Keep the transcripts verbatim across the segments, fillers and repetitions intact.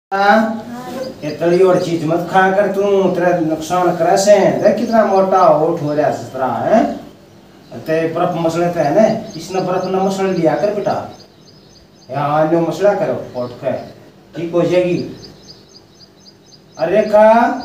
ये तली और चीज मत खा कर तू तेरा नुकसान करे से देख कितना मोटा होठ हो रहा है तेरा है ते बर्फ मसले पे है ना इसने बर्फ ना मसले लिया कर बेटा यहाँ नो मसला करो पोट का ठीक हो जाएगी। अरे का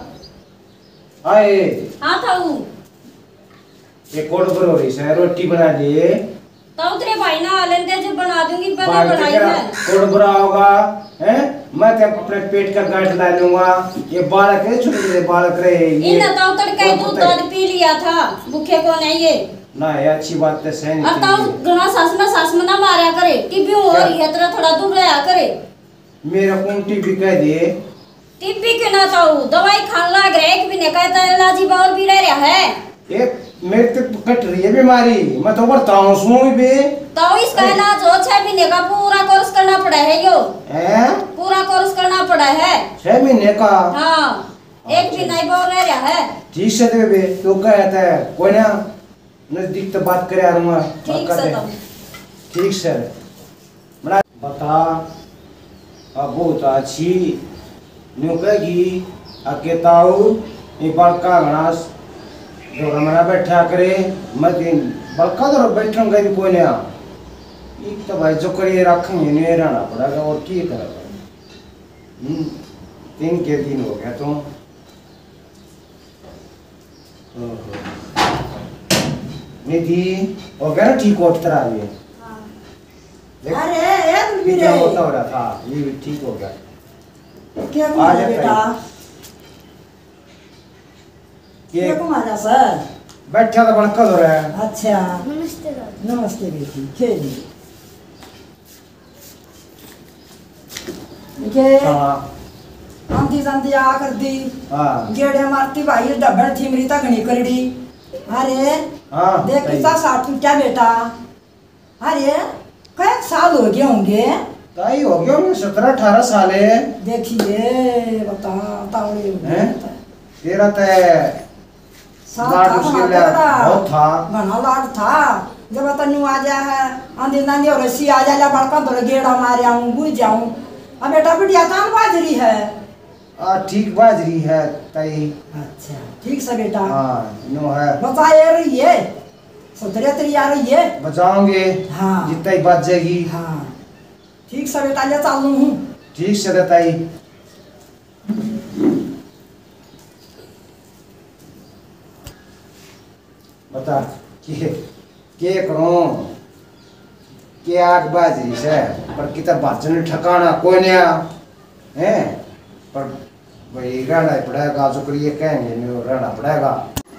आए हाँ थाऊ ये कोड करो रही है रोटी बना लिए ताऊ तेरे भाई ना लेंगे जो बना दूंगी बना बनाई है कोड बुरा होगा हैं मैं ते अपने पेट का गांठ ला लूंगा। ये बालक है छोटे छोटे बालक रहे ये इन ताऊ तड़का दूध दूध पी लिया था भूखे को नहीं ये ना ये अच्छी बात है सही अब ताऊ घना सास में सास में ना मारा करे टीबी हो रही है तेरा थोड़ा दूर रहा करे मेरा कौन टीबी कह दे टीबी के ना ताऊ दवाई खाने लग रहा है एक भी नहीं कहता इलाजी बाहर भी रह रहा है ये मेरे ते कट रही है बीमारी मैं तो बताऊं सुन भी ताऊ इसका इलाज हो छह महीने का पूरा कोर्स करना पड़ा है यो हैं पूरा कोर्स करना पड़ा है छह महीने का हाँ एक भी नहीं बोल रह रहा है ठीक से दे बे तो कहता है कोई ना नजदीक तो बात करे आ रहा ठीक से तो ठीक से बड़ा बता अब बहुत अच्छी न्यू कहेगी अकेताऊ ये बड़का घास जो हमारा बैठा करे मत बड़का तो बैठूंगा भी कोई नहीं एक तो भाई जो करिए रखेंगे नहीं रहना पड़ेगा और क्या करेगा। हम्म तीन के दिन हो गया तो निधि हो गया ना ठीक हो तरह ये अरे एक भी क्या होता हो रहा था ये भी ठीक हो गया क्या कुमार बेटा ये क्या कुमार सर बैठा तो बड़का हो रहा है। अच्छा नमस्ते नमस्ते बेटी खेलिए देखिए हाँ आंधी संधी आ कर दी हाँ जेड़े मारती भाई डबड़ थी मृता घनी करड़ी अरे हाँ देख कितना साठ क्या बेटा अरे कई साल हो गए होंगे ताई हो गया मैं सत्रह अठारह साल है देखिए बता तावड़े हैं तेरा ते साथ लाड था उसके हमारा लिए बड़ा। बहुत था घना लाड था जब तनु आ जा है आंधी नांधी और रस्सी आ जा बड़का तो गेड़ा मारे आऊं बुझ जाऊं अब बेटा बिटिया तान बाजरी है आ ठीक बाजरी है ताई अच्छा ठीक से बेटा हाँ नो है बताए रही है सदरे तेरी आ रही है बचाओगे हाँ जितना ही बच जाएगी हाँ ठीक से बेटा ले चालू हूँ ठीक से रहता ही बता के के करूं के आग बाजरी से पर कितना बाजन ठिकाना कोई नहीं है पर भाई रहना ही पड़ेगा जो करिए कहेंगे नहीं रहना पड़ेगा।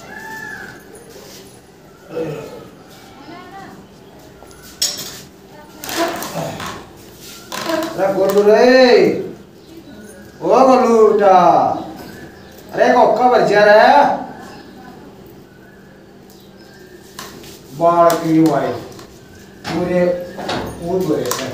अरे गोलू रे ओ गोलू बेटा अरे को कबर जा रहा है बाल की वाई पूरे पूर भरे हैं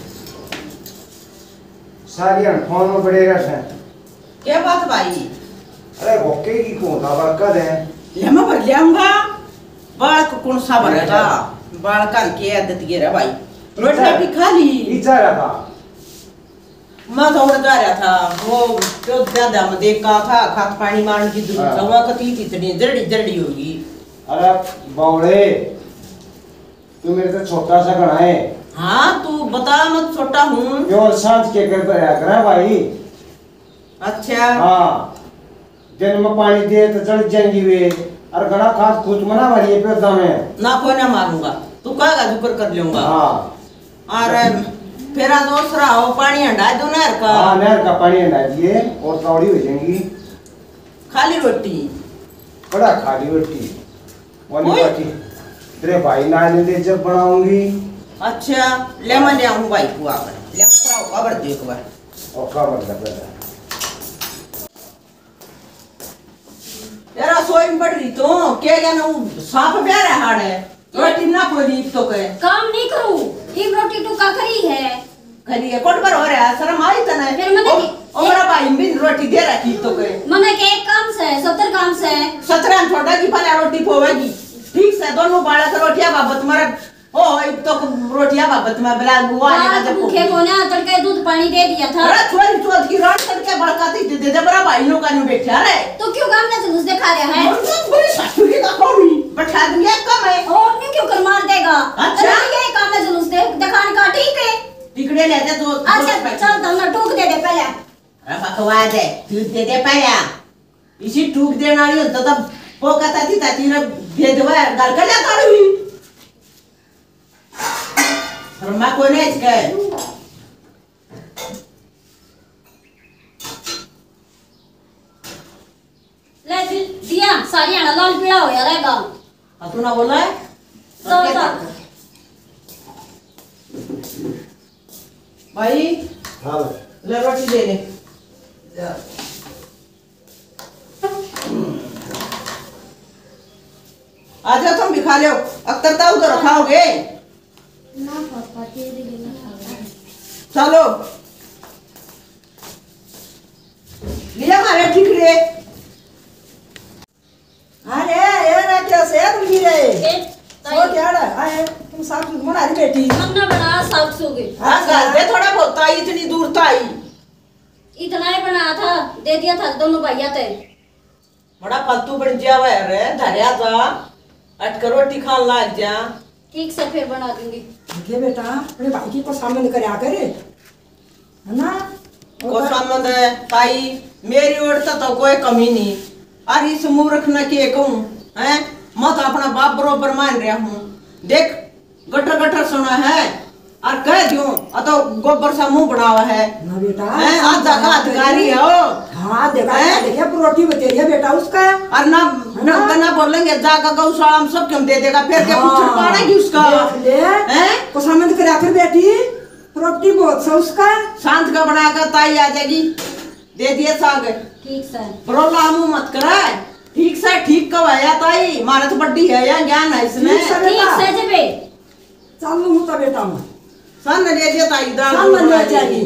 सारी फोन में बड़े रहते हैं क्या बात भाई अरे ओके की कौन था बरकत है ले मैं भर लियाऊंगा बाल को कौन सा भरेगा बाल कान की आदत गिरा भाई रोटी भी खा ली इच्छा रहा था मैं तो उड़ जा रहा था वो जो ज्यादा में देख का था खाद पानी मारने की जरूरत है वहाँ कती इतनी जड़ी जड़ी होगी। अरे बावड़े तू मेरे से छोटा सा घना है हाँ तू बता मत छोटा हूँ जो सांझ के घर पर आया करा भाई अच्छा हाँ दिन में पानी दे तो चढ़ जाएंगी वे और घना खाद खुद मना मारिए पे में ना कोई ना मारूंगा तू कहेगा जुकर कर लूंगा हाँ और फिर आज दूसरा हो पानी हंडा दो नहर का हाँ नहर का पानी हंडा दिए और कौड़ी हो जाएंगी खाली रोटी बड़ा खाली रोटी वाली ओए। बाटी तेरे भाई ना दे जब बनाऊंगी अच्छा ले मैं ले आऊँ भाई को आकर ले मैं खबर दे एक बार और का मतलब है तेरा सोई में पड़ रही तो क्या क्या ना वो सांप प्यारा हाड़ है रोटी ना कोई तो कहे काम नहीं करूं एक रोटी तो का करी है खरी है कोट पर हो रहा है शर्म आई तना फिर मैंने ओ, ओ मेरा भाई भी रोटी दे रखी तो कहे मने के एक काम से सत्तर काम से सत्रह छोटा की भला रोटी पोवेगी ठीक से दोनों बालक रोटियां बाबत मरा ओ एक तो रोटियां बाबत में बला गुआ ने भूखे को ना तड़के दूध पानी दे दिया था अरे छोरी चोद की रोटी भाई लोग का नु बैठा रे तो क्यों काम में जुलूस दिखा रहा है? बड़ी सासुरी का कौड़ी बैठा दूंगा कम है और नहीं क्यों कर मार देगा? अच्छा। अरे ये काम में जुलूस दे दिखाने का ठीक है। टिकड़े लेते तो अच्छा चल तो ना टूक दे दे पहले। अरे बकवास है तू दे दे पाया इसी टूक देना नहीं होता तब पोका ताती ताती रे दे देवा घर का जाता रही शर्मा को नहीं इसके ले दिया सारी आना लाल पीला हो यार रहेगा। अब तू ना बोला है तो तो भाई हाँ ले रोटी दे दे आजा तुम भी खा लो अख्तर ता उधर खाओगे ना पापा तेरे लिए ना चलो लिया मारे ठिकरे अरे ये ना क्या से तुम गिरे ताई वो क्या रे आए तुम साथ में घुमा रही बेटी हमने बना साग सूगे हाँ घर पे थोड़ा बहुत आई इतनी दूर था आई इतना ही बना था दे दिया था दोनों भैया थे। बड़ा फालतू बन जावा है रे धरिया जा अटकर रोटी खान लाग जा ठीक से फिर बना दूंगी। के बेटा अपने भाई की को सामने करे आ करे है ना को संबंध है ताई मेरी ओर तो, तो कोई कमी नहीं और इस मूर्ख न के कहूं हैं मैं तो अपना बाप बरोबर मान रहा हूं देख गटर गटर सुना है और कह दूं अतो गोबर सा मुंह बनावा है ना बेटा हैं आज का अधिकारी है ओ हाँ देखा हैं? देखिए प्रोटी बतेरिया बेटा उसका और ना ना ना बोलेंगे जाकर गौशाला में सब क्यों दे देगा फिर क्या कुछ पाड़ेगी उसका देख ले हैं को सामने करे आकर बेटी प्रॉपर्टी बहुत सा उसका शांत का बनाकर ताई आ जाएगी दे दिए साग ठीक से बरोला मुंह मत कराए ठीक से ठीक कब आया ताई मारे तो बड्डी है या ज्ञान है इसमें ठीक से ठीक बेटा से जबे चल लूँ तो बेटा मैं सन ले दिया ताई दाल चल मन ले जाएगी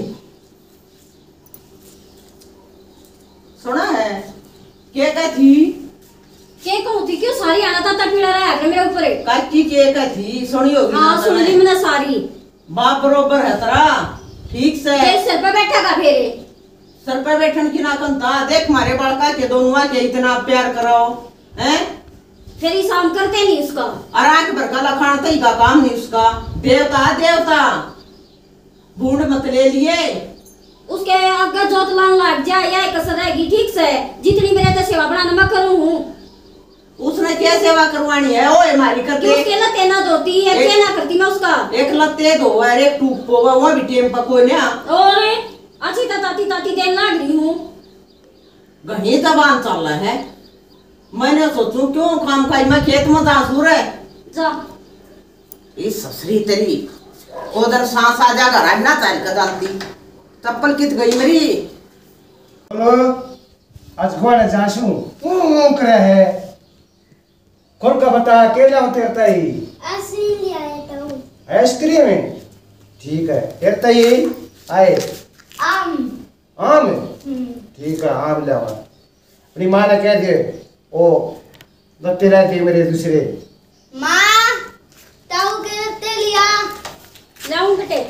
सुना है के का थी के कहूं थी क्यों सारी आना था तब पीड़ा रहा है मेरे ऊपर। काकी के का थी सुनी होगी हाँ ना सुन ली तूने? मैंने सारी। बाप बरोबर है तेरा ठीक से तेरे सिर पे बैठा का फेरे सर पे बैठन की नाकन था देख मारे बड़का के दोनों के इतना प्यार करो हैं फिर ही शाम करते नहीं उसका। और आंख भर का लखानता ही का काम नहीं उसका देवता देवता बूढ़ मत ले लिए उसके आगे जोत लान लग जाए या कसर रहेगी ठीक से जितनी मेरे ते सेवा बनाना मैं करूं हूं। उसने क्या सेवा करवानी है ओए मारी कि करते उसके लते ना धोती है एक- क्या ना करती मैं उसका। एक लत्ते दो और एक टूप पोगा वो भी टेम पको ना और अच्छी ताती ताती देन लग रही हूं। घनी जबान चल रहा है मैंने सोचू क्यों काम खाई मैं खेत में दासू रे जा इस ससरी तेरी उधर सांस आ जा घर ना चल कर डालती चप्पल कित गई मेरी बोलो आज कौन है जाशू ऊ करे है कौन का बता अकेला होते रहता ही ऐसे ही आया था हूँ आइसक्रीम है ठीक है रहता ही आए आम आम है हम्म, ठीक है आम ले आवा अपनी माँ ने कह दिए ओ दत्ते रहते मेरे दूसरे माँ ताऊ के रत्ते लिया लाऊं बेटे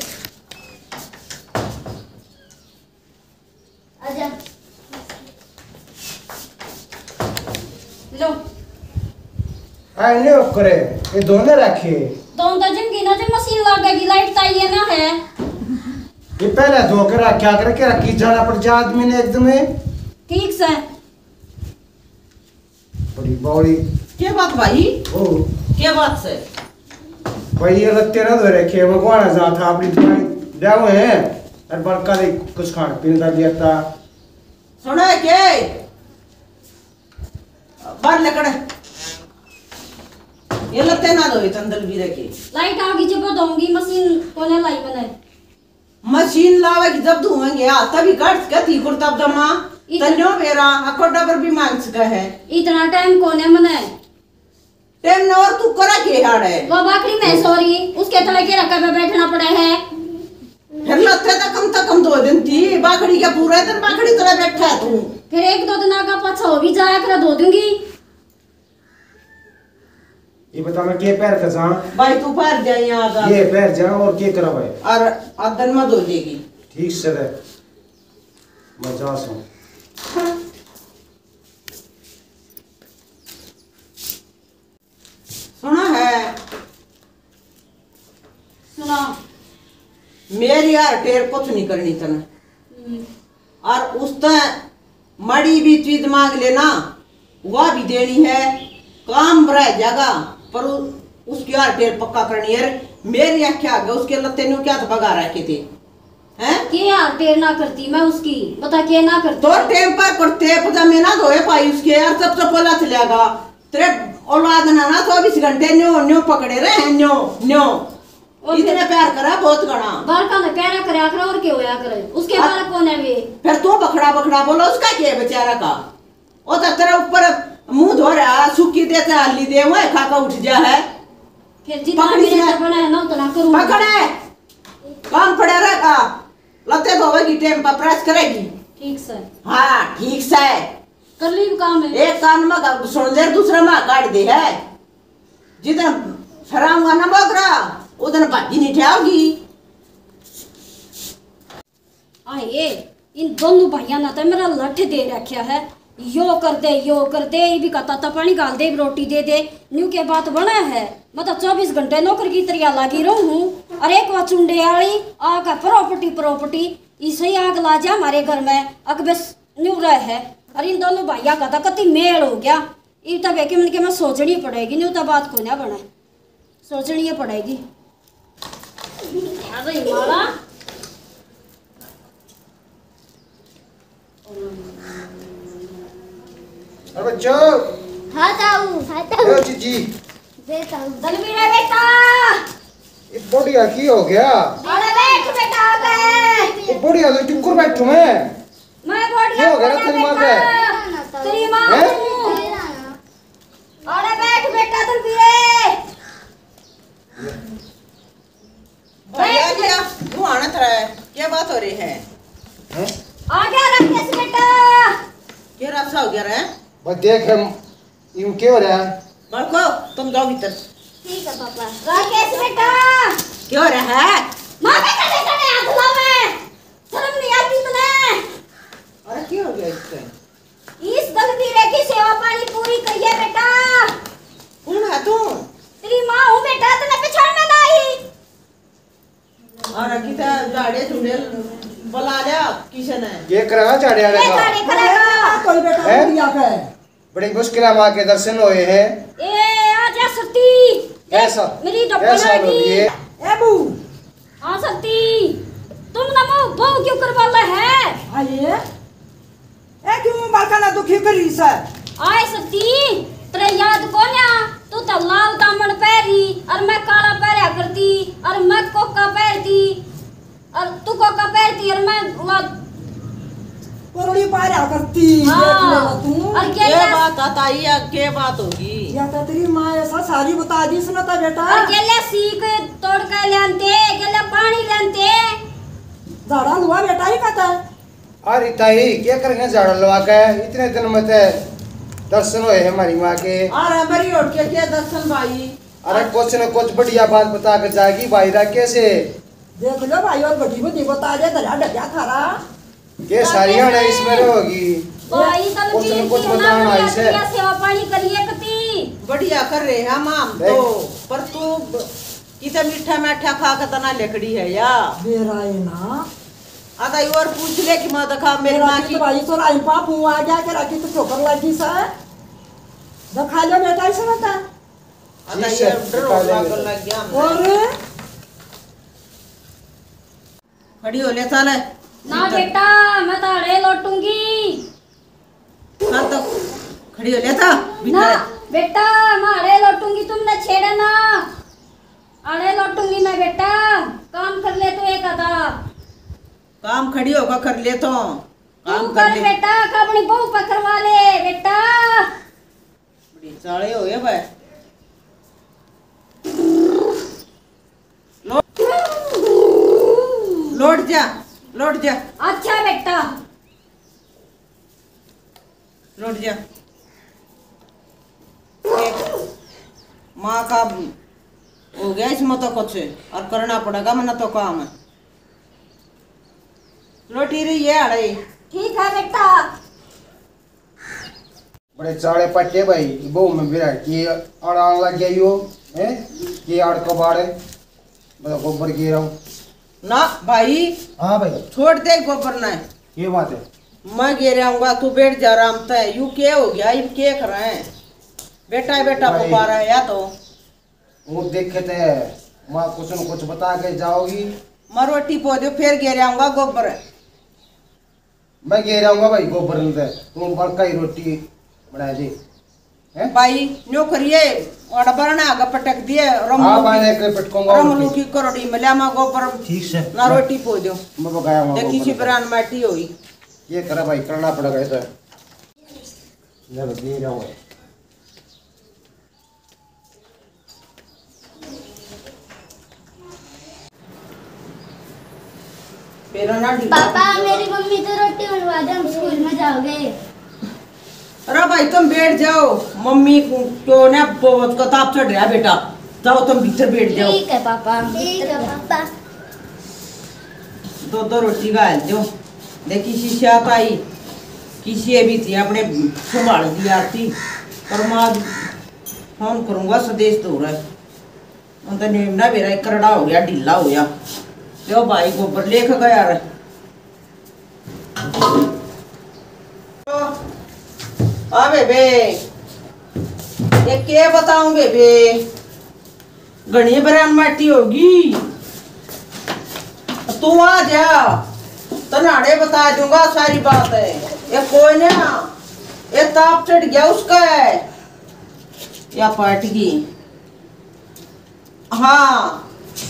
आजा लो आए नहीं वो करे ये दोनों रखे तो तो जिनकी ना जो मशीन लगेगी लाइट चाहिए ना है। ये पहले धो के रख क्या करे क्या रखी जाना पड़ जा आदमी ने एकदम ठीक से बड़ी बौड़ी क्या बात भाई ओ क्या बात से भाई ये रत्ते ना धो रखे भगवान जहाँ था अपनी दुकान जाओ हैं और बड़का दे कुछ खान पीने का लिया था सुना है के बाहर लकड़े ये लगते ना दो चंदल भी रखे लाइट आगी जब दूंगी मशीन कोने लाई मैंने मशीन लावे कि जब धुएंगे आ तभी कट के थी कुर्ता दमा इधर- तन्यो मेरा अकोटा पर भी मांग सका है इतना टाइम कोने मने टेम न और तू करा के हाड़ है वो बाकड़ी में सॉरी उसके तले के रखा पे बैठना पड़ा है। फिर लगते तो कम तो कम दो दिन थी बाकड़ी का पूरा दिन बाकड़ी तरह बैठा है तू फिर एक दो दिन का पछा हो भी जाया कर धो दूंगी। ये बता मैं के पैर का जहाँ भाई तू पार जाए यहाँ का ये पैर जा और के करा भाई और आदन में धो देगी ठीक से रहे मैं जा सो मेरी यार टेर कुछ नहीं करनी तने और उस मड़ी भी चीज मांग लेना वह भी देनी है काम रह जाएगा पर उसकी यार टेर पक्का करनी है। मेरी क्या गया उसके लत्ते ने क्या तो भगा रखे थे हैं के यार टेर ना करती मैं उसकी बता के ना करती तो टेम पर करते पजामे ना धोए पाई उसके यार सबसे पहला चलेगा तेरे औलाद ना ना चौबीस घंटे न्यो न्यो पकड़े रहे हैं न्यो न्यो इतने प्यार करा बहुत गणा बालका ने प्यारा करे कर और क्या होया करे उसके बालक कौन है वे फिर तू बखड़ा बखड़ा बोलो उसका क्या है बेचारा का वो तो तेरे ऊपर मुंह धो रहा सूखी देते हल्ली दे वो खा का उठ जा है फिर जितना मेरे बना है ना उतना करूं पकड़े काम पड़े रहेगा लते धोएगी टेम पर प्रेस करेगी ठीक से हाँ ठीक से कर ली काम है एक कान में सुन ले दूसरा में काट दे है जितना शराऊंगा ना बोकरा उधर भाजी नहीं ठेगी आए इन दोनों भाइयों ने तो मेरा लठ दे रखा है यो कर दे यो कर दे ये भी कहता था पानी डाल दे रोटी दे दे न्यू के बात बना है मतलब चौबीस घंटे नौकर की तरह लगी रहूं हूँ और एक बार चुंडे वाली आग प्रॉपर्टी प्रॉपर्टी इसे आग ला जा हमारे घर में अग बस न्यू रहे है और इन दोनों भाइया का था कति मेल हो गया ये तब एक मिनट के मैं सोचनी पड़ेगी न्यू तो बात को ना बने सोचनी पड़ेगी अरे माला अरे बच्चों हाँ ताऊ हाँ ए ताऊ जीजी दे ताऊ दलवीर है बेटा ये बुढ़िया की हो गया अरे बैठ बेटा आ गए ये बुढ़िया तो टिकुर बैठू मैं मैं बढ़िया ये हो गया तेरी माँ का तेरी माँ हैं? हूँ अरे बैठ बेटा दलवीर भैया क्या तू आना था क्या बात हो रही है हैं आ गया राकेश बेटा क्या रास्ता हो गया रे बस देख हम यूं क्या हो रहा है बड़को तुम जाओ भीतर ठीक है पापा राकेश बेटा क्या हो रहा है माँ बेटा बेटा ने हाथ लावे शर्म नहीं आती तुझे अरे क्या हो गया इससे इस दलवीर की सेवा पानी पूरी करिए बेटा कौन है तू तेरी माँ हूँ बेटा तने पहचान में नहीं अरे किता गाड़े चुड़े बुला लिया किशन है ये करेगा चाड़े वाले ये का गाड़ी करेगा कोई बेटा हैं? बुढ़िया का है बड़ी मुश्किल है माँ के दर्शन हुए हैं ए आजा सती कैसा मेरी कैसा डब्बा लोग ये ए बू हाँ सती तुम ना वो बहु क्यों करवाला है आइए ए क्यों बालका ना दुखी करी सर आए सती तेरे याद कोन्या तू तो लाल दामन पहरी और मैं काला पहरा करती और मैं कोका पहरती और तू कोका पहरती और मैं वो कोरड़ी पारा करती हाँ। देख ले तू और क्या क्या क्या बात बताई या क्या बात होगी या तो तेरी माँ ऐसा सारी बता दी सुना था बेटा और केले सीख तोड़ के लेंते केले पानी लेंते झाड़ा लुआ बेटा ही कहता है अरे ताई क्या करेंगे झाड़ लगा के इतने दिन में ते दर्शन हुए हैं हमारी माँ के अरे मेरी उठ के क्या दर्शन भाई अरे कुछ न कुछ बढ़िया बात बता के जाएगी भाई रा कैसे देख लो भाई और बड़ी बड़ी बता दे दरिया डबिया थारा ये सारी है इसमें होगी भाई तन कुछ न भी कुछ क्यों ना बताना बढ़िया इसे। बढ़िया सेवा पानी करिए कती बढ़िया कर रहे हैं माम देख। तो पर तू कितना मीठा मीठा खा के तना लकड़ी है या मेरा ये ना आता और पूछ ले कि मैं देखा मेरी मेरा माँ की की तो भाई तो राई पापू आ गया के राखी तो ठोकर लगी सा दिखा लो बेटा इसे बता आता जी ये सर, डर निकाल लेंगे। लागल लग गया हमने। और खड़ी हो ले साले ना बेटा मैं तो अड़े लौटूंगी हाँ तो खड़ी हो ले था ना भीतर बेटा मैं अड़े लौटूंगी तुमने छेड़े ना अड़े लौटूंगी ना बेटा काम कर ले तू एक आधा काम खड़ी होगा कर ले तो तू काम कर कर ले बेटा का अपनी बहू पकड़वा ले बेटा बड़ी साले हो गए भाई लौट लौट जा लौट जा अच्छा बेटा लौट जा माँ का हो गया इसमें तो कुछ और करना पड़ेगा मैंने तो काम है लौटी रही है अड़े ठीक है बेटा बड़े चाड़े पट्टे भाई बहु में बिरा की अड़ान लग गया यो हैं ये आड़ को बाड़े बड़ा गोबर गिरा हूं ना भाई हाँ भाई छोड़ दे गोबर ना ये बात है। मैं गिर आऊंगा तू बैठ जा आराम से। यू क्या हो गया ये क्या कर रहे हैं बेटा बेटा भाई। पुकार रहा है या तो वो देखे थे माँ कुछ न कुछ बता के जाओगी। मैं रोटी पो दो फिर गिर आऊंगा गोबर। मैं कह रहा भाई गोबर से तुम बड़का ही रोटी बना दी हैं भाई न्यो करिए और बरना आगे पटक दिए हाँ भाई एक पटकूंगा रमलू की करोड़ी मिला मा गोबर ठीक से ना रोटी पो दो मैं पकाया हूँ देखी सी बरान माटी हुई ये करा भाई करना पड़ेगा इधर जब दे रहा हूँ पेरा ना ढीला पापा मेरी मम्मी तो रोटी बनवा दे, हम स्कूल में जाओगे। अरे भाई तुम बैठ जाओ मम्मी को ना बहुत कताब चढ़ रहा बेटा जाओ तुम भीतर बैठ जाओ। ठीक है पापा। ठीक है पापा। दो दो रोटी गाल दो देखी शीशा पाई किसी भी थी अपने संभाल दी आती पर मैं फोन करूंगा स्वदेश तो रहा है तो नेमना मेरा एक करड़ा हो गया ढीला हो गया लो भाई गोबर लेख गया रे आ बेबे ये क्या बताऊं बेबे घनी बरान माटी होगी तू आ जा तनाड़े बता दूंगा सारी बात है। ये कोई ना ये ताप चढ़ गया उसका है या पट गई हाँ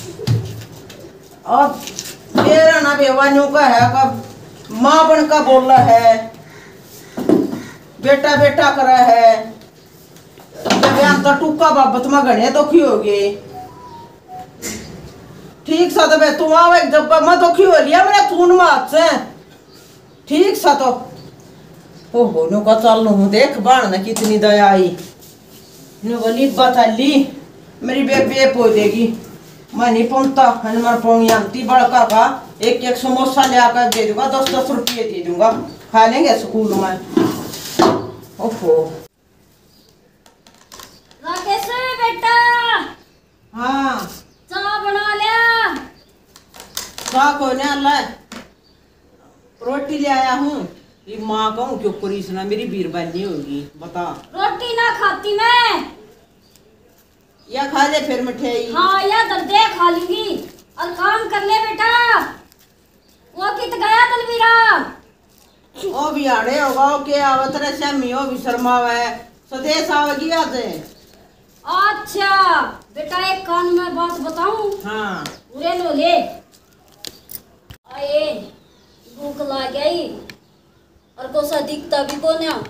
और तेरा ना बेवानियों का है कब माँ बन का बोल रहा है बेटा बेटा कर रहा है जब यहाँ तो टूका बाबत में घने दुखी हो गए ठीक सा तो तुम आओ एक जब मैं दुखी हो लिया मैंने तून मात से ठीक सा तो ओहो नो का चल लू देख बाण ने कितनी दया आई नो बोली बता ली मेरी बेबे पो देगी मैं नहीं पहुंचता हनुमान पौंगी बड़का का एक एक समोसा ले आकर दे दूंगा दस दस रुपये दे दूंगा खा लेंगे स्कूल में ओहो राकेश बेटा हाँ चाय बना लिया। चाह को ने अल्लाह रोटी ले आया हूँ ये माँ कहूँ क्यों पुलिस ना मेरी बीरबानी होगी बता रोटी ना खाती मैं। या खा ले फिर मिठाई हाँ या दर्दे खा लूंगी और काम कर ले बेटा। वो कित गया दलवीरा ओ भी आड़े होगा ओ के आवत रे श्यामी ओ भी शर्मावा है स्वदेश आवेगी आज अच्छा बेटा एक कान में बात बताऊं हाँ पूरे लो ले आए भूख लग गई और कोसा दिखता भी को ना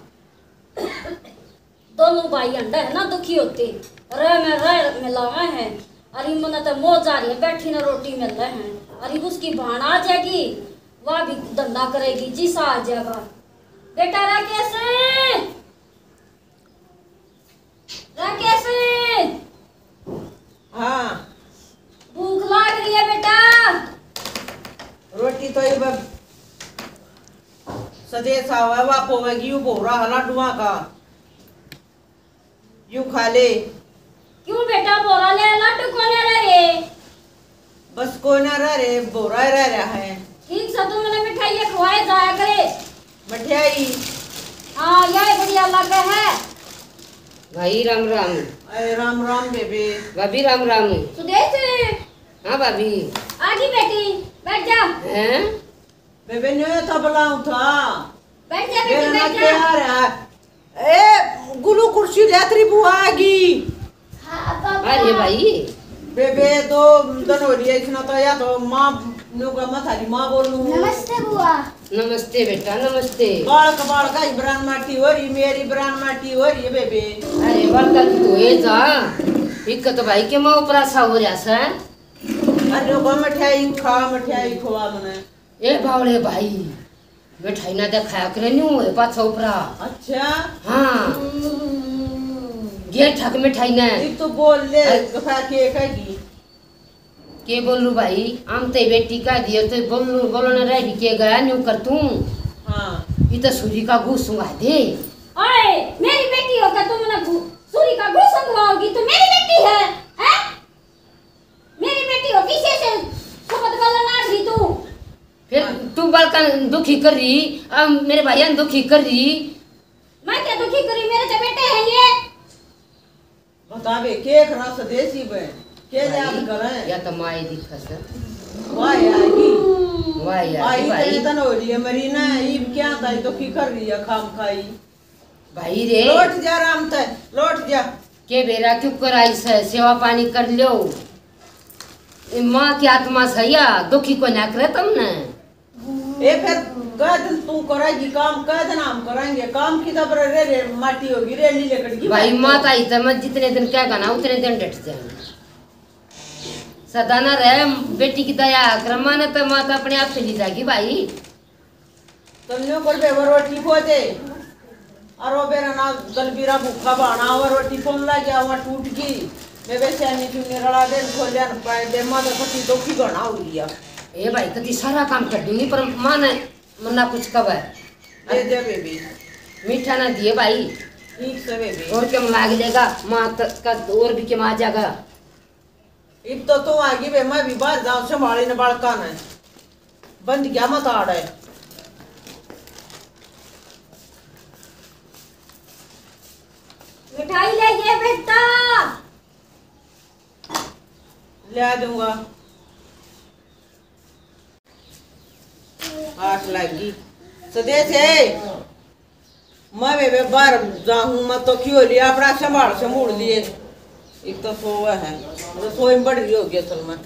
दोनों भाई अंडा है ना दुखी होते रह में रह मिलावा है अरे मन तो मो जा रही है बैठी ना रोटी मिल रहे हैं अरे उसकी भाण आ जाएगी वह भी धंधा करेगी जी सा आ जाएगा बेटा राकेश राकेश हाँ भूख लग रही है बेटा। रोटी तो ये स्वदेश आवा वाप होगी यू बोरा हला डुआ का यू खा ले क्यों बेटा बोरा ले लड्डू कौन रह रे बस कोई ना रह रे बोरा रह रहा है ठीक सा तुम मैंने मिठाई खवाए जाया करे मिठाई हाँ यह बढ़िया लग है। भाई राम राम। अरे राम राम बेबे भाभी राम राम। सुदेश हाँ भाभी आगी बेटी बैठ जा हैं बेबे ने तो बुलाऊं था बैठ जा मेरा बेटी ना बैठ क्या जा। रहा ए गुलू कुर्सी लेतरी बुआ आगी हाँ पापा। अरे भाई बेबे दो दिन हो रही है इसने तो या तो माँ नुका मथारी माँ बोलूं नमस्ते बुआ। नमस्ते बेटा नमस्ते। बालक बालका इब्रान माटी हो रही मेरी इब्रान माटी हो रही है बेबे अरे बड़का की तो ये जा एक तो भाई के माँ उपरासा हो रहा सर। अरे वो मिठाई खा मिठाई खवा मने ए बावड़े भाई मिठाई ना देखा करे न्यू है पाछा उपरा। अच्छा हाँ ये ठक मिठाई ने ये तो बोल ले खा के खाएगी के बोलू भाई आम ते बेटी का दियो तो बोलू बोलो ना रह के गया न्यू कर तू हाँ ये तो सूरी का घूस सुंगा दे। ओए मेरी बेटी होकर तुम ना सूरी का घूस संगवाओगी तो मेरी बेटी है हैं मेरी बेटी हो किसे से शपथ बोलना तू बालका दुखी कर रही, अब मेरे भैया दुखी कर रही। मैं क्या दुखी करी, मेरे तो बेटे हैं ये। बतावे के खरा स्वदेशी बे के याद करें या तो माई दिखा सर वाह आएगी वाह यार आई भाई तेरे तन हो रही है मरी ना ई क्या ताई तो की कर रही है खाम खाई भाई रे लौट जा राम ते लौट जा के बेरा क्यों कराई से सेवा पानी कर लो। ए माँ की आत्मा सैया दुखी को ना करे तुमने। ए फिर कह दिन तू करेगी काम कह दिन हम करेंगे काम की तब रे रे माटी होगी रेली लेकर की भाई माता ही तो मैं जितने दिन क्या गाना उतने दिन डट जाएंगे। सदा न रहे बेटी की दया क्रमा ने तो माता अपने आप चली जाएगी भाई। तुमने कर बे रोटी खो दे और वो बेरा ना गलबीरा भूखा बाना और रोटी फोन ला गया वहां टूट गई मैं वैसे नहीं चुने रड़ा दे खोलिया न पाए दे माता पति दुखी गणा हो लिया। ए भाई कति सारा काम कर दूंगी पर माँ ने मना कुछ कब है दे दे बेबी मीठा ना दिए भाई ठीक से बेबी और क्या लाग जाएगा माँ का और भी क्या आ जाएगा। इब तो तू आगी बे मैं भी बाहर जाऊं संभाली न बालका ने बंद क्या मत आ रहा है मिठाई ले ये बेटा ले आ दूंगा आठ लगी सदेश है मैं वे बाहर जाऊं मैं तो क्यों लिया अपना संभाल से मोड़ लिए एक तो सोया है रसोई में बढ़ रही होगी असल में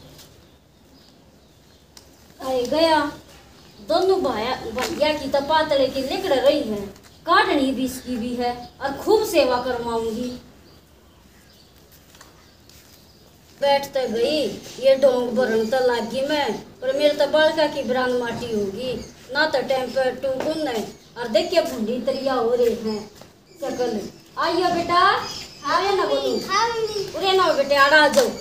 आई गया दोनों भाया भैया की तो पातले की निकल रही है काटनी भी इसकी भी है और खूब सेवा करवाऊंगी। बैठ तो गई ये डोंग भरन तो लागी मैं पर मेरे तो बालका की ब्रांड माटी होगी ना तो टाइम पर टूकुन है और देखिए भूडी तरिया हो रही है सकल आइयो बेटा आवे ना बोलू उरे ना बेटे आड़ा आ जाओ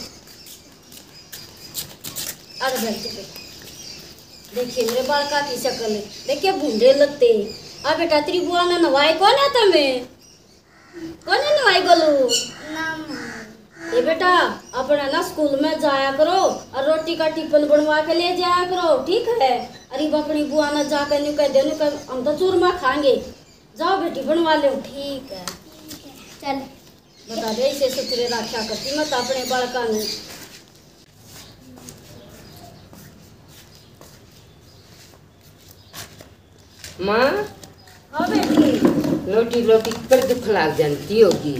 अरे बैठ बेटा देखिए मेरे बालका की शक्ल है देखिए भूडे लगते आ बेटा तेरी बुआ ने नवाई कौन है तुम्हें कौन है नवाई बोलू ये बेटा अपना ना स्कूल में जाया करो और रोटी का टिफिन बनवा के ले जाया करो ठीक है। अरे अपनी बुआ ने जाकर न्यू कह दे हम तो चूरमा खाएंगे जाओ बेटी बनवा लो ठीक है चल बता दे इसे सुथरे रखा करती मत अपने बड़का ने। माँ हाँ बेटी रोटी रोटी कर दुख लाग जाती होगी।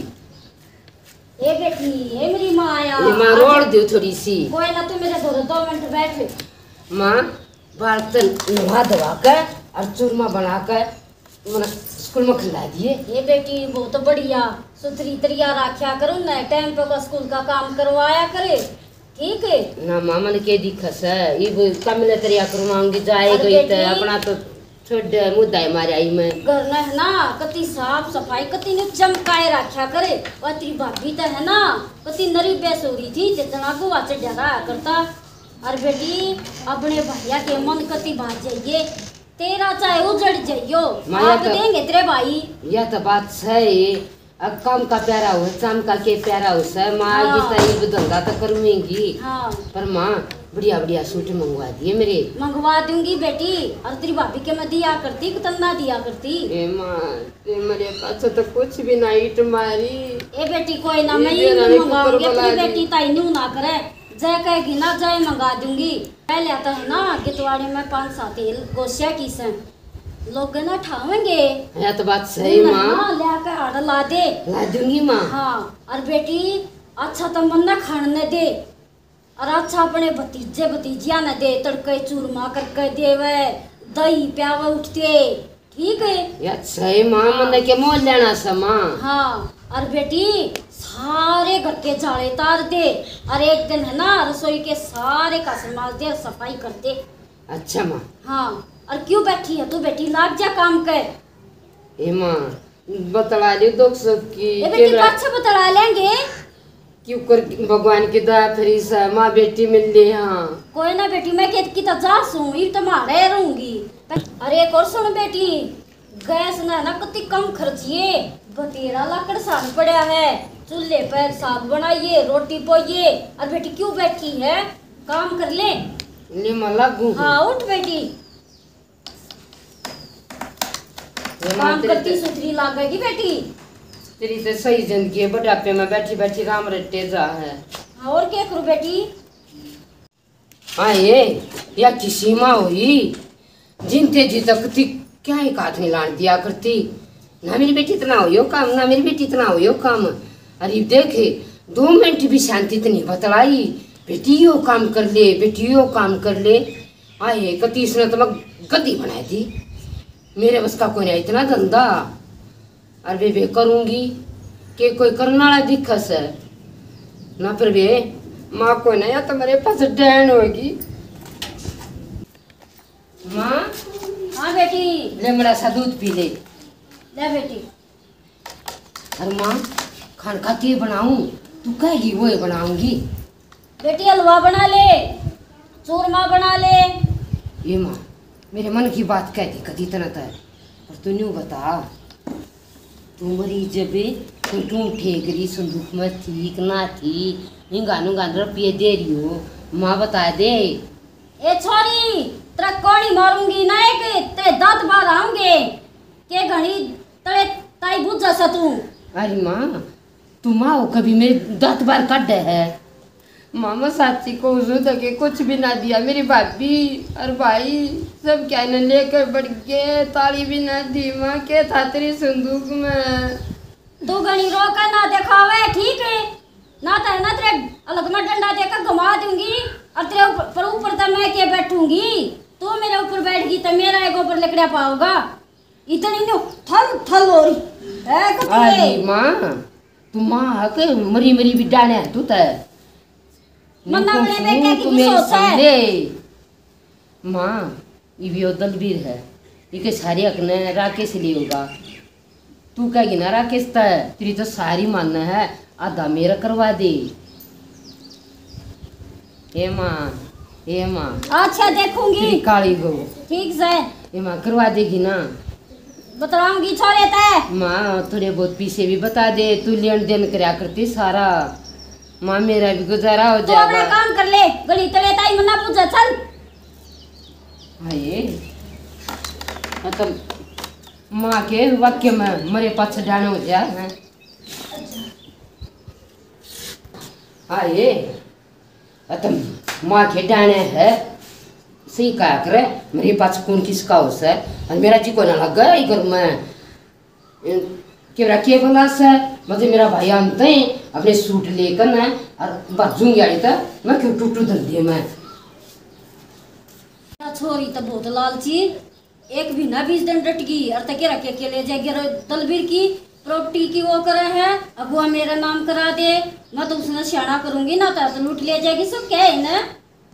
ए बेटी ए मेरी माँ आया ये माँ रोड़ दो थोड़ी सी कोई ना तू मेरे घर दो मिनट बैठ माँ बाल तो नहा धवा कर और चूरमा बना कर मैंने स्कूल में खिला दिए। ये बेटी बहुत तो बढ़िया सुथरी तरिया रखा करो ना टाइम पे का स्कूल का काम करवाया करे ठीक है ना माँ मैंने के दिखस है ये कमिले तरिया करवाऊंगी जाए गई तो अपना तो छोड़ मुद्दा है मारे आई मैं घर में है ना कति साफ सफाई कति ने चमकाए रखा करे और तेरी भाभी तो है ना कति नरी बेस हो रही थी जितना गुआ चढ़ा रहा करता और बेटी अपने भैया के मन कति बात जाइए तेरा चाहे उजड़ जाइयो आप देंगे तेरे भाई यह तो बात सही अब काम का प्यारा हो चाम का के प्यारा हो सर माँ हाँ। ये धंधा तो करूंगी हाँ। पर माँ बढ़िया बढ़िया सूट मंगवा दिए मेरे मंगवा दूंगी बेटी और तेरी भाभी के मैं दिया करती कितना दिया करती ए माँ मेरे पास तो कुछ भी नहीं तुम्हारी ए बेटी कोई ना मैं ही मंगाऊंगी अपनी बेटी ताई न्यू ना करे जय कहेगी ना जय मंगा दूंगी पहले आता है ना गितवाड़े में पाँच सात गोसिया की से लोग ना ठावेंगे यह तो बात सही माँ लेकर आड़ ला दे ला दूंगी माँ हाँ और बेटी अच्छा तो मन ना खाने दे और अच्छा अपने भतीजे भतीजिया न दे तड़के चूरमा करके दे वे दही प्यावे उठते ठीक है यार सही माँ मन के मोल लेना सा माँ हाँ और बेटी सारे घर के जाले तार दे और एक दिन है ना रसोई के सारे का संभाल दे सफाई कर दे। अच्छा माँ हाँ और क्यों बैठी है तू बेटी लाग जा काम कर ए माँ बतला ली दुख सब की ये बेटी अच्छा बतला लेंगे क्यों कर भगवान की दया फिर सा माँ बेटी मिल ली हाँ कोई ना बेटी मैं कहती की तो जा सू ये तो मारे रहूंगी। अरे एक और सुन बेटी गैस ना ना कति कम खर्चिए बतेरा लाकड़ साग पड़ा है चूल्हे पर साग बनाइए रोटी पोइए और बेटी क्यों बैठी है काम कर ले ले मैं लगू हाँ उठ बेटी काम करती सुथरी लागेगी बेटी। तेरी तो सही जिंदगी है, बुढ़ापे में बैठी बैठी राम रट्टे जा है। और क्या करूं बेटी? हाँ ये या किसी माँ हुई जिनते जी तक थी क्या एक हाथ नहीं लान दिया करती। ना मेरी बेटी इतना हो यो काम, ना मेरी बेटी इतना हो यो काम। अरे देखे दो मिनट भी शांति तो नहीं बतलाई, बेटी यो काम कर ले, बेटी यो काम कर ले। आए कतीस ने तो मैं गद्दी बनाई थी, मेरे बस का कोई नहीं इतना धंधा। अरे वे करूँगी कि कोई करने वाला दिक्कत है ना, फिर वे माँ को नहीं तो मेरे पास डैन होगी। माँ हाँ बेटी। ले मेरा सा दूध पी ले। ले बेटी। अरे माँ खान का के बनाऊं, तू कहेगी वो बनाऊंगी। बेटी हलवा बना ले, चूरमा बना ले। ये माँ मेरे मन की बात कहती कदी तना है, पर तू न्यू बता तू मरी जब तो तू ठेकरी संदूक में थी कि ना थी, निगाह नुगाह रुपये दे रही हो, माँ बता दे। ए छोरी तेरा कोड़ी मारूंगी ना, एक ते दांत बाहर आऊंगे के घणी तड़े ताई बुझ जा तू। अरे माँ तू माँ हो कभी मेरे दांत बार काट है। मामा साथी को उस के कुछ भी ना दिया, मेरी भाभी और भाई सब क्या न लेकर बढ़ गए, ताली भी ना दी। माँ के था तेरी संदूक में। तू घणी रोका ना दिखावे ठीक है ना, तो है ना तेरे अलग में डंडा देकर घुमा दूंगी और तेरे ऊपर ऊपर तो मैं के बैठूंगी, तू मेरे ऊपर बैठगी तो मेरा एक ऊपर लकड़ा पाओगा। इतनी नो थल थल हो रही है कुछ। अरे माँ तू माँ के मरी मरी भी डाले है तू तो मन्ना बड़े बेटे की भी सोच है। माँ ये भी दलबीर है, ये सारी अकने राकेश लिए होगा। तू कहेगी ना राकेश तो तेरी तो सारी मानना है, आधा मेरा करवा दे। ए माँ ए माँ अच्छा देखूंगी काली गो ठीक से। ए माँ करवा देगी ना? बतलाऊंगी छोरे ते। माँ थोड़े बहुत पीछे भी बता दे, तू लेन देन करया करती सारा। माँ मेरा भी गुजारा हो जाएगा। तू अपना काम कर ले, गली तले ताई मना पूछा चल। हाय मतलब माँ के वाक्य में मरे पाछ डाने हो जाए हैं। हाय अतम माँ के डाने है सही कहा करे, मेरे पास कौन किसका हो से और मेरा जी को ना लग गया इधर में केवरा के बोला से मतलब मेरा भाई आमते हैं अपने सूट लेकर ना और बाजूंगी आई था मैं क्यों टूटू धंधे में। छोरी तो बहुत लालची, एक भी ना बीस दिन डट गई और तके रखे के ले जाएगी दलबीर की प्रॉपर्टी की वो करे है, अगुआ मेरा नाम करा दे, मैं तो उसने सियाना करूंगी ना तो लूट ले जाएगी। सब क्या है ना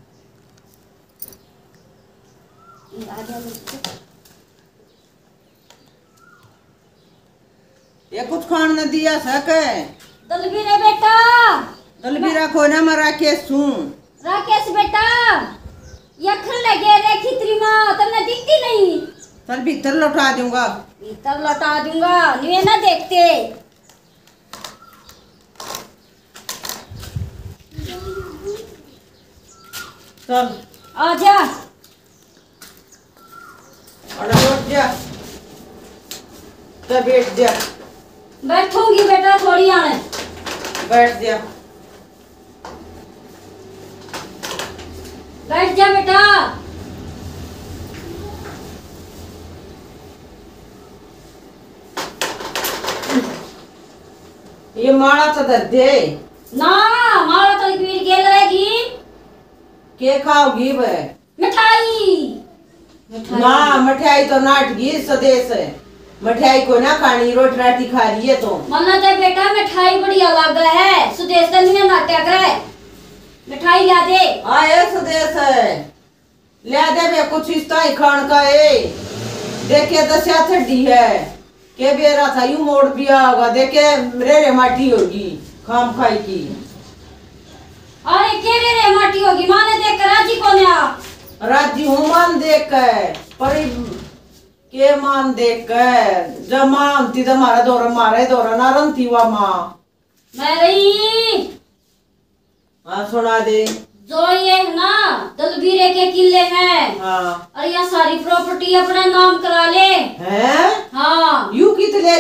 ये कुछ खान न दिया सके। दलबीर है बेटा। दलबीरा को ना मैं राकेश हूँ। राकेश बेटा यखन लगे रे खितरी माँ तुमने दिखती नहीं। चल भीतर लौटा दूंगा। भीतर लौटा दूंगा ये ना देखते। चल आजा अरे बैठ जा, तो बैठ जा। बैठूंगी बेटा थोड़ी आने। बैठ जा बैठ जा बेटा। ये माला तो दर दे ना, माला तो एक गेल रहेगी। के खाओगी वे? मिठाई। ना मिठाई तो नाटगी स्वदेश है, मिठाई को ना खानी, रोटी राटी खा रही है तो। मन्ना ते बेटा मिठाई बढ़िया लग है, सुदेश तो नहीं नाटक है। मिठाई ला दे। आए स्वदेश है ले दे बे कुछ इस्ता ही खान का है। देखे दसिया थड्डी है के बेरा था यूं मोड़ पिया होगा, देखे रे रे माटी होगी खाम खाई की। अरे के रे रे माटी होगी, माने देख कर राजी कोने आप। राजी हूँ मान देख कर, पर के मान देख कर जब मानती तो मारा दौरा मारे दौरा ना रंती हुआ माँ। मैं रही हाँ सुना दे। जो ये है ना दलबीरे के किले हैं। हाँ और यह सारी प्रॉपर्टी अपना नाम करा ले। हैं? हाँ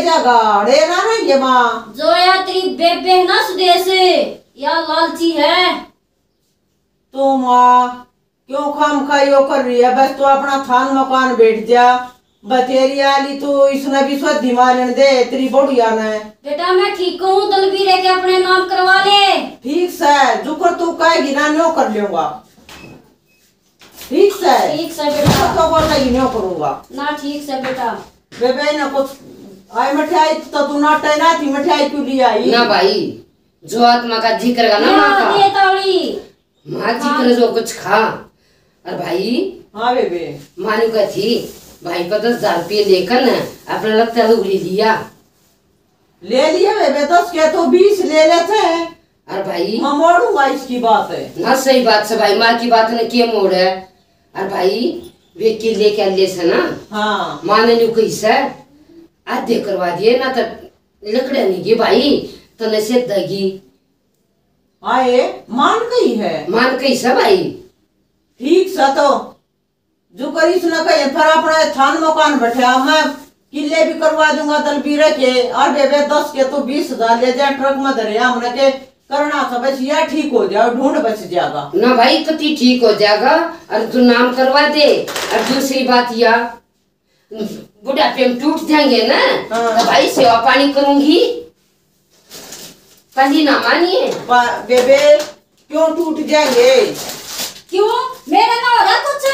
जाएगा अड़े ना ना ये माँ जो या तेरी बेबे है ना सुदेश या लालची है। तो माँ क्यों खाम खाइयो कर रही है? बस तो अपना थान मकान बैठ जा। बतेरी आली तो इसने भी स्वधि मारन दे तेरी बढ़िया ने। बेटा मैं ठीक हूँ, दलबीरे के अपने नाम करवा ले। ठीक से जो कर तू कहेगी ना न्यो कर लूंगा। ठीक से ठीक से बेटा तो बोल कहेगी न्यो करूंगा ना। ठीक से बेटा बेबे ना कुछ आई मिठाई तो तू नाटे ना थी मिठाई क्यों ली आई ना भाई जो आत्मा का जिक्र का ना या माँ का दे तावड़ी माँ जिक्र जो कुछ खा। और भाई हाँ बेबे मानू का थी भाई को दस हजार रुपये लेकर ना अपना लगता लुगड़ी लिया ले लिए बेबे दस के तो बीस ले लेते हैं। और भाई मैं मोड़ूंगा इसकी बात है ना सही बात से भाई माँ की बात ने के मोड़ है। और भाई वे के लेके ले से ना हाँ माँ ने न्यू कही से आधे करवा दिए ना तो लकड़े नहीं की भाई तो न से दगी आए मान गई है। मान कही से भाई ठीक सा तो जो करीस न कहे फिर अपना थान मकान बैठा मैं किले भी करवा दूंगा दलबीरे के। और बेबे दस के तो बीस हजार ले जाए ट्रक में धरे हमने के करना था बस या ठीक हो जाए ढूंढ बच जाएगा ना भाई कति ठीक हो जाएगा। और तू नाम करवा दे। और दूसरी बात या बुढ़ापे में टूट जाएंगे ना हाँ। तो भाई सेवा पानी करूंगी कभी ना मानिए। पा- बेबे क्यों टूट जाएंगे? क्यों मेरे ना हो रहा कुछ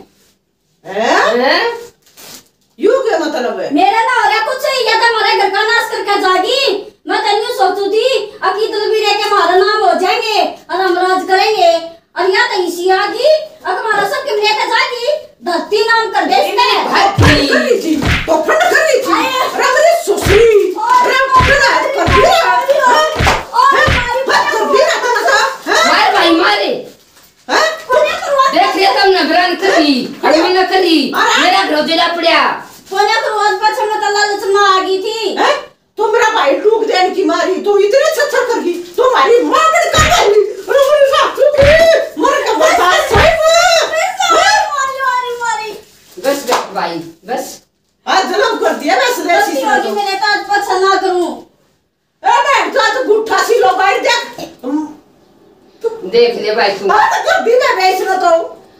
हैं? हैं? यू क्या मतलब है? मेरा ना हो रहा कुछ या तो हमारे घर का नाश करके जागी। मैं तेन्यू सोचू थी अकी दलबीरे के हमारा नाम हो जाएंगे और हम राज करेंगे। और या तो इसी आगी अब हमारा सब के लेके जागी धरती नाम कर दे इसने। भाई फंड कर रही थी तो फंड कर रही थी अरे मेरी सुसरी अरे फंड आज कर दिया और हमारी बात कर दिया था ना सा मार भाई मारे हैं? देख लिया तुम न बरान करी हड़मी न करी मेरा रोजेला पड़या कोने तो रोज पछे में तो लालच में आ गई थी। हैं? तू मेरा भाई टूक देने की मारी तू इतने छछर कर गई तू हमारी मां बन कर गई अरे मेरे साथ तू की मर के बता सही मारी मारी मारी बस बस भाई बस आज जन्म कर दिया वैसे गलती वैसे होगी मैंने तो आज पछा ना करूं। ए मैं तो तो गुट्ठा सी लो बाहर देख देख ले भाई तू बात कर दी मैं वैसे तो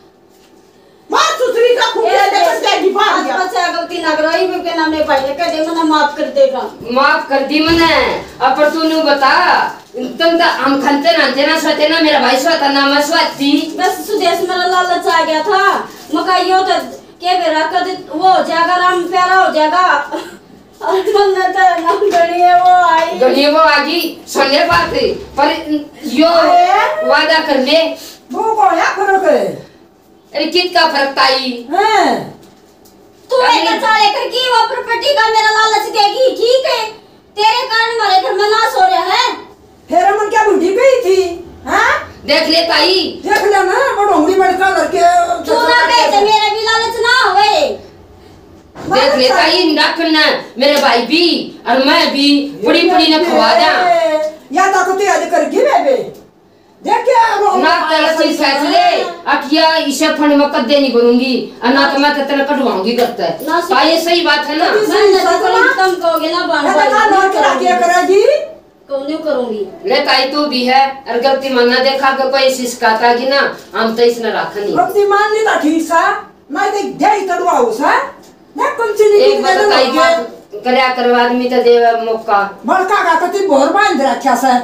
मार सुसरी का खुंडा लेकर जाएगी बाहर आज गया पछा गलती ना करो। ई के नाम ने भाई ने कह दे मना माफ कर देगा। माफ कर दी मैंने अब पर तू नु बता तुम तो हम खनते ना देना सोते ना मेरा भाई सोता ना मैं सोती बस सुदेश मेरा लालच आ गया था मकाई हो तो के बेरा कर वो हो जाएगा राम प्यारा हो जाएगा। और तुमने तो नाम गणी है वो आई गणी वो आगी सुनने बात है पर यो वादा कर ले वो को या फरक है अरे कित का फर्क ताई हैं तू एक चाले कर की वो प्रॉपर्टी का मेरा लालच देगी ठीक है। तेरे कारण हमारे घर में नाश हो रहा है। फिर मन क्या बुढ़ी गई थी हैं देख ले ताई देख ले ना बड़ उंगली बड़का लड़के तू ना कहे तो मेरा भी लालच ना होए। देख ले ताई रखना मेरे भाई भी और मैं भी बड़ी बड़ी न खवा दा या ता को ते आज कर की बेबे देख क्या ना तेरा कोई फैसले अटिया इसे फंड में कद नहीं करूंगी और ना तो मैं तेरे कटवाऊंगी करता है ताई सही बात है ना मैं तो तुम कहोगे ना बाण मैं तो नौकर करा के करेगी कौन करूंगी। ले ताई तू भी है और गलती मना देखा कि कोई शिकायत की ना हम तो इसने रखा नहीं अपनी मान ली था ठीक सा मैं देख दे तड़वाऊ सा मैं कौन सी नहीं एक बार ताई बात करया करवा आदमी तो देवे मौका बड़का का कति भोर बांध रखा सा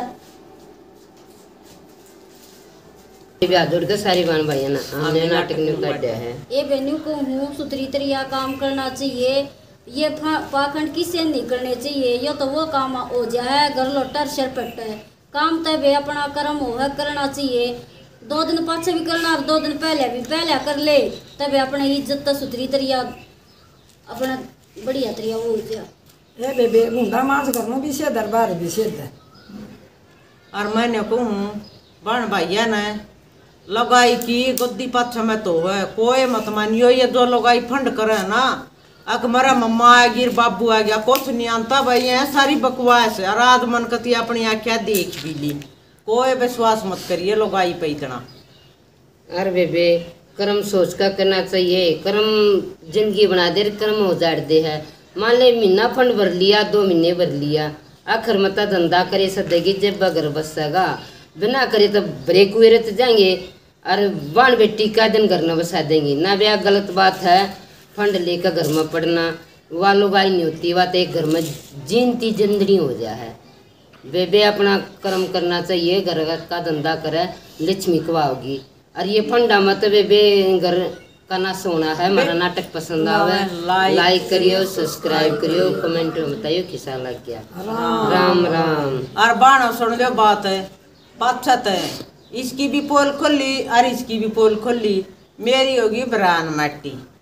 ब्याह तो सारी बन भाई ना हमने नाटक नहीं काटा है ये बेनू को हूँ सुतरी तरिया काम करना चाहिए। ये पाखंड किसे नहीं करने चाहिए। ये तो वो काम हो जाए घर लोटर सिर पट है काम तो वे अपना कर्म हो है करना चाहिए। दो दिन पाछे भी करना दो दिन पहले भी पहले कर ले तब अपने इज्जत तो सुतरी तरिया अपना बढ़िया तरिया वो हो जाए। ए बेबे मुंडा मांस करनो भी से दरबार भी से और मैंने कहूँ बन भैया ने लगाई की गुद्दी पाछा में तो है कोई मत मानियो ये जो लगाई फंड करे ना अक मरा मम्मा आ गिर बाबू आ गया कुछ नहीं आता भाई है सारी बकवास है। रात मन कती अपनी आख्या देख भी ली कोई विश्वास मत करिए लगाई पे इतना। अरे बेबे कर्म सोच कर करना चाहिए कर्म जिंदगी बना दे कर्म हो जाड़ दे है मान ले महीना फंड भर लिया, दो महीने भर लिया, आखिर मत धंधा करे सदेगी जब घर बसेगा, बिना करे तो ब्रेक हुए रहते जाएंगे और बाण बेटी का दिन घर न बसा देंगे ना। ब्याह गलत बात है, फंड लेकर घर में पड़ना वालों गाय नहीं होती, बात एक घर में जीनती जिंदड़ी हो जा है। बेबे अपना कर्म करना चाहिए, घर का धंधा करे, लक्ष्मी कवाओगी। और ये फंडा मत बेबे घर का ना सोना है। हमारा नाटक पसंद आवे लाइक करियो, सब्सक्राइब करियो, कमेंट में बताइयो किसा लग गया। राम राम। और बाणो सुन लो बात है, पाछत है, इसकी भी पोल खोली और इसकी भी पोल खोली, मेरी होगी बरान माटी।